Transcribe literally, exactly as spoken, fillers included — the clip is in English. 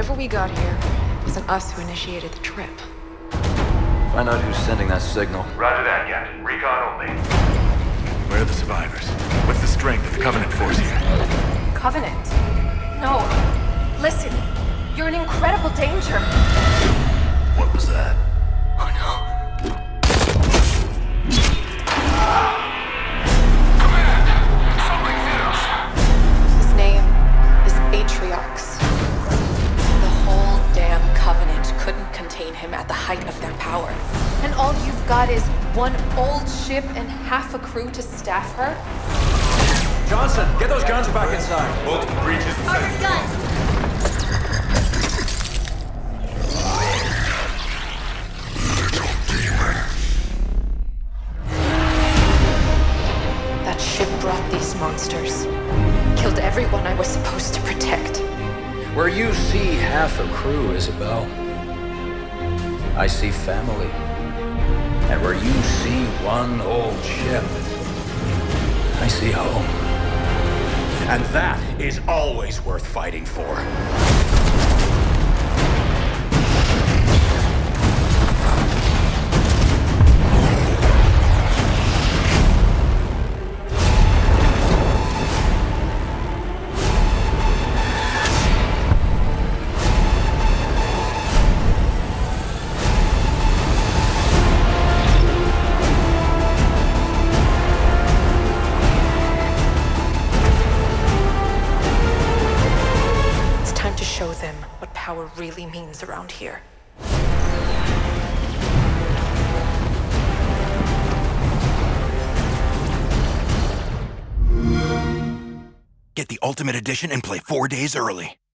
However we got here, it wasn't us who initiated the trip. Find out who's sending that signal. Roger that, Captain. Recon only. Where are the survivors? What's the strength of the Covenant force here? Covenant? No. Listen, you're in incredible danger. What was that? Oh no. His name is Atriox. The whole damn Covenant couldn't contain him at the height of their power. And all you've got is one old ship and half a crew to staff her? Johnson, get those guns back inside. Multiple breaches. Armored guns! That ship brought these monsters. Killed everyone I was supposed to protect. Where you see half a crew, Isabel, I see family. And where you see one old ship, I see home. And that is always worth fighting for. Show them what power really means around here. Get the Ultimate Edition and play four days early.